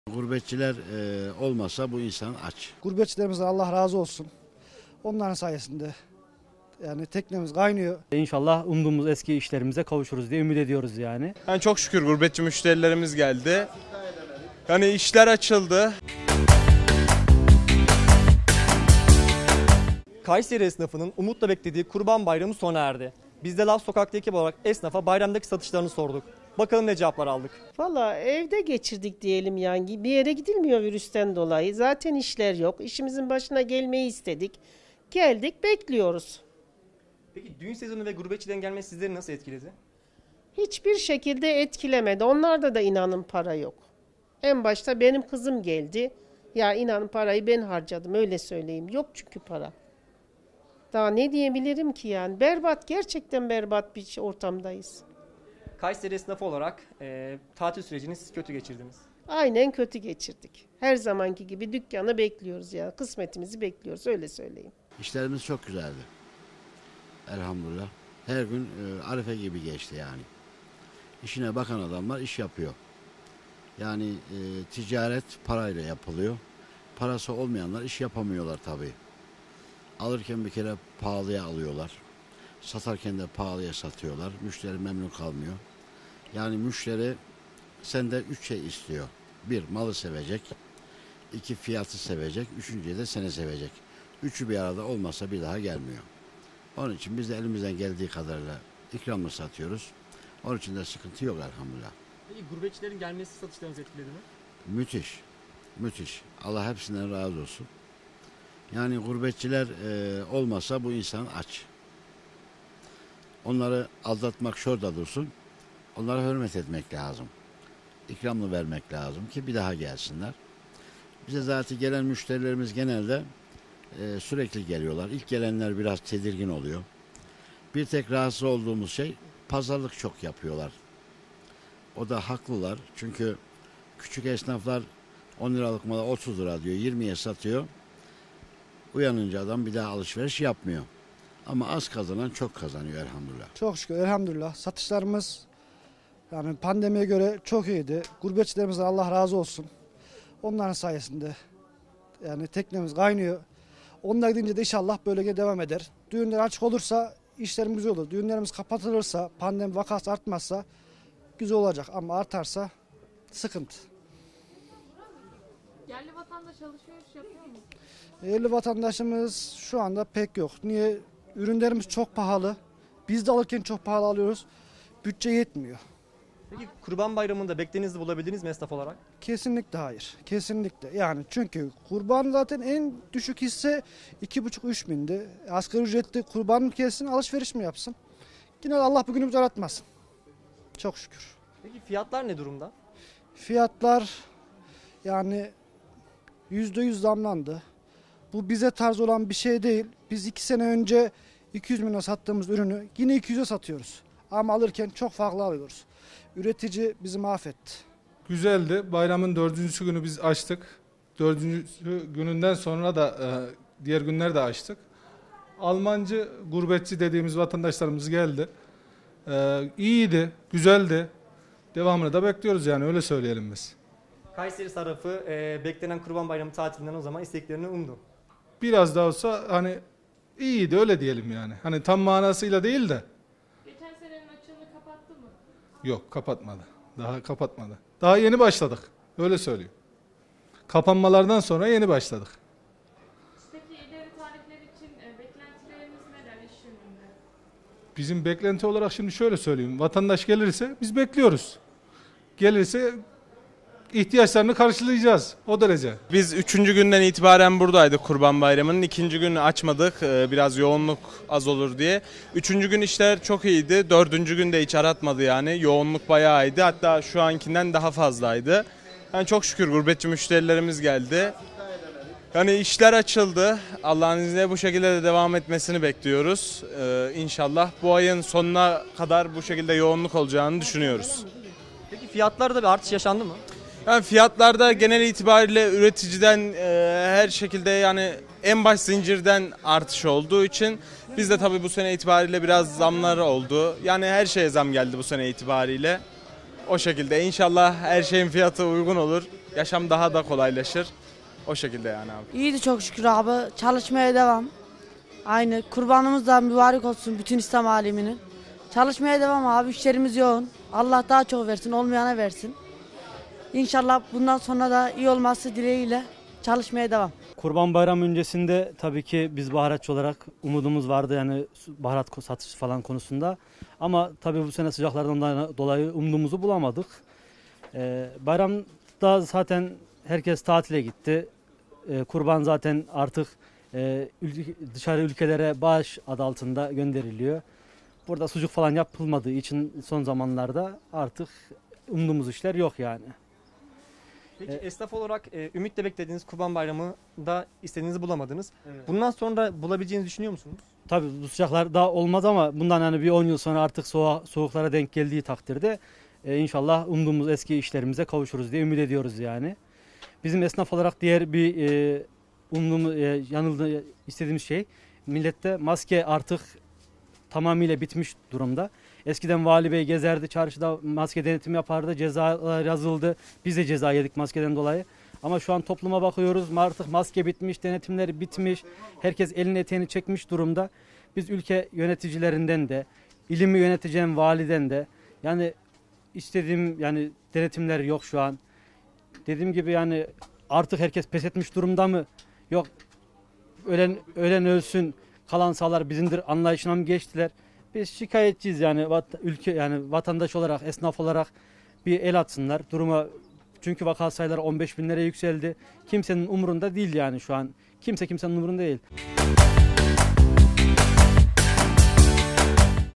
Gurbetçiler olmasa bu insan aç. Gurbetçilerimizden Allah razı olsun. Onların sayesinde yani teknemiz kaynıyor. İnşallah umduğumuz eski işlerimize kavuşuruz diye ümit ediyoruz yani. Yani çok şükür gurbetçi müşterilerimiz geldi. Yani işler açıldı. Kayseri esnafının umutla beklediği Kurban Bayramı sona erdi. Biz de Laf Sokak'ta ekip olarak esnafa bayramdaki satışlarını sorduk. Bakalım ne cevaplar aldık. Valla evde geçirdik diyelim yani. Bir yere gidilmiyor virüsten dolayı. Zaten işler yok. İşimizin başına gelmeyi istedik. Geldik, bekliyoruz. Peki düğün sezonu ve gurbetçiden gelmesi sizleri nasıl etkiledi? Hiçbir şekilde etkilemedi. Onlarda da inanın para yok. En başta benim kızım geldi. Ya inanın parayı ben harcadım, öyle söyleyeyim. Yok çünkü para. Daha ne diyebilirim ki yani? Berbat, gerçekten berbat bir ortamdayız. Kayseri esnafı olarak tatil sürecini siz kötü geçirdiniz. Aynen kötü geçirdik. Her zamanki gibi dükkanı bekliyoruz ya. Kısmetimizi bekliyoruz, öyle söyleyeyim. İşlerimiz çok güzeldi. Elhamdülillah. Her gün arife gibi geçti yani. İşine bakan adamlar iş yapıyor. Yani ticaret parayla yapılıyor. Parası olmayanlar iş yapamıyorlar tabii. Alırken bir kere pahalıya alıyorlar. Satarken de pahalıya satıyorlar. Müşteri memnun kalmıyor. Yani müşteri senden 3 şey istiyor. 1. Malı sevecek. 2. Fiyatı sevecek. 3. de seni sevecek. Üçü bir arada olmasa bir daha gelmiyor. Onun için biz de elimizden geldiği kadarıyla ikramlı satıyoruz. Onun için de sıkıntı yok elhamdülillah. Peki gurbetçilerin gelmesi satışlarınızı etkiledi mi? Müthiş. Müthiş. Allah hepsinden razı olsun. Yani gurbetçiler olmasa bu insan aç. Onları aldatmak şurada dursun. Onlara hürmet etmek lazım. İkramlı vermek lazım ki bir daha gelsinler. Bize zaten gelen müşterilerimiz genelde sürekli geliyorlar. İlk gelenler biraz tedirgin oluyor. Bir tek rahatsız olduğumuz şey pazarlık çok yapıyorlar. O da haklılar. Çünkü küçük esnaflar 10 liralık mala 30 lira diyor. 20'ye satıyor. Uyanınca adam bir daha alışveriş yapmıyor. Ama az kazanan çok kazanıyor elhamdülillah. Çok şükür elhamdülillah satışlarımız yani pandemiye göre çok iyiydi. Gurbetçilerimizden Allah razı olsun. Onların sayesinde yani teknemiz kaynıyor. Onlar gidince de inşallah böyle devam eder. Düğünler açık olursa işlerimiz güzel olur. Düğünlerimiz kapatılırsa, pandemi vakası artmazsa güzel olacak ama artarsa sıkıntı. Yerli vatandaş alışveriş yapıyor mu? Yerli vatandaşımız şu anda pek yok. Niye? Ürünlerimiz çok pahalı. Biz de alırken çok pahalı alıyoruz. Bütçe yetmiyor. Peki Kurban Bayramı'nda beklediğinizi bulabildiniz mi esnaf olarak? Kesinlikle hayır. Kesinlikle. Yani çünkü kurban zaten en düşük hisse 2,5-3 bindi. Asgari ücretli kurban mı kessin, alışveriş mi yapsın? Yine Allah bugünümüzü aratmasın. Çok şükür. Peki fiyatlar ne durumda? Fiyatlar yani %100 zamlandı. Bu bize tarz olan bir şey değil. Biz 2 sene önce 200 milyona sattığımız ürünü yine 200'e satıyoruz. Ama alırken çok farklı alıyoruz. Üretici bizi mahvetti. Güzeldi. Bayramın 4. günü biz açtık. 4. gününden sonra da diğer günler de açtık. Almancı gurbetçi dediğimiz vatandaşlarımız geldi. İyiydi, güzeldi. Devamını da bekliyoruz yani öyle söyleyelim biz. Kayseri tarafı beklenen Kurban Bayramı tatilinden o zaman isteklerini umdu. Biraz da olsa hani iyiydi öyle diyelim yani. Hani tam manasıyla değil de. Geçen senenin açığını kapattı mı? Yok kapatmadı. Daha kapatmadı. Daha yeni başladık. Öyle söyleyeyim. Kapanmalardan sonra yeni başladık. Peki ileri tarihler için beklentileriniz neler iş yönünde? Bizim beklenti olarak şimdi şöyle söyleyeyim. Vatandaş gelirse biz bekliyoruz. Gelirse ihtiyaçlarını karşılayacağız. O derece. Biz 3. günden itibaren buradaydık Kurban Bayramı'nın. 2. günü açmadık. Biraz yoğunluk az olur diye. 3. gün işler çok iyiydi. 4. gün de hiç aratmadı yani. Yoğunluk bayağı iyiydi. Hatta şu ankinden daha fazlaydı. Yani çok şükür gurbetçi müşterilerimiz geldi. Yani işler açıldı. Allah'ın izniyle bu şekilde de devam etmesini bekliyoruz. İnşallah bu ayın sonuna kadar bu şekilde yoğunluk olacağını düşünüyoruz. Peki fiyatlarda bir artış yaşandı mı? Yani fiyatlarda genel itibariyle üreticiden her şekilde yani en baş zincirden artış olduğu için biz de tabii bu sene itibariyle biraz zamlar oldu. Yani her şeye zam geldi bu sene itibariyle. O şekilde inşallah her şeyin fiyatı uygun olur. yaşam daha da kolaylaşır. O şekilde yani abi. İyiydi çok şükür abi. Çalışmaya devam. Aynı. Kurbanımız da mübarek olsun bütün İslam aleminin. Çalışmaya devam abi. İşlerimiz yoğun. Allah daha çok versin. Olmayana versin. İnşallah bundan sonra da iyi olması dileğiyle çalışmaya devam. Kurban Bayramı öncesinde tabii ki biz baharatçı olarak umudumuz vardı yani baharat satışı falan konusunda. Ama tabii bu sene sıcaklardan dolayı umduğumuzu bulamadık. Bayramda zaten herkes tatile gitti. Kurban zaten artık dışarı ülkelere bağış adı altında gönderiliyor. Burada sucuk falan yapılmadığı için son zamanlarda artık umduğumuz işler yok yani. Peki esnaf olarak ümitle beklediğiniz Kurban Bayramı'nda istediğinizi bulamadınız. Evet. Bundan sonra bulabileceğinizi düşünüyor musunuz? Tabii bu sıcaklarda olmaz ama bundan yani bir 10 yıl sonra artık soğuklara denk geldiği takdirde inşallah umduğumuz eski işlerimize kavuşuruz diye ümit ediyoruz yani. Bizim esnaf olarak diğer bir yanıldığı istediğimiz şey millette maske artık tamamıyla bitmiş durumda. Eskiden vali bey gezerdi çarşıda maske denetimi yapardı, cezalar yazıldı. Biz de ceza yedik maskeden dolayı. Ama şu an topluma bakıyoruz artık maske bitmiş, denetimler bitmiş. Herkes elini eteğini çekmiş durumda. Biz ülke yöneticilerinden de, ilimi yöneteceğim validen de yani istediğim yani denetimler yok şu an. Dediğim gibi yani artık herkes pes etmiş durumda mı? Yok ölen ölsün, kalan sağlar bizimdir anlayışına mı geçtiler? Biz şikayetçiyiz yani ülke yani vatandaş olarak, esnaf olarak bir el atsınlar duruma. Çünkü vaka sayıları 15 binlere yükseldi. Kimsenin umurunda değil yani şu an. Kimsenin umurunda değil.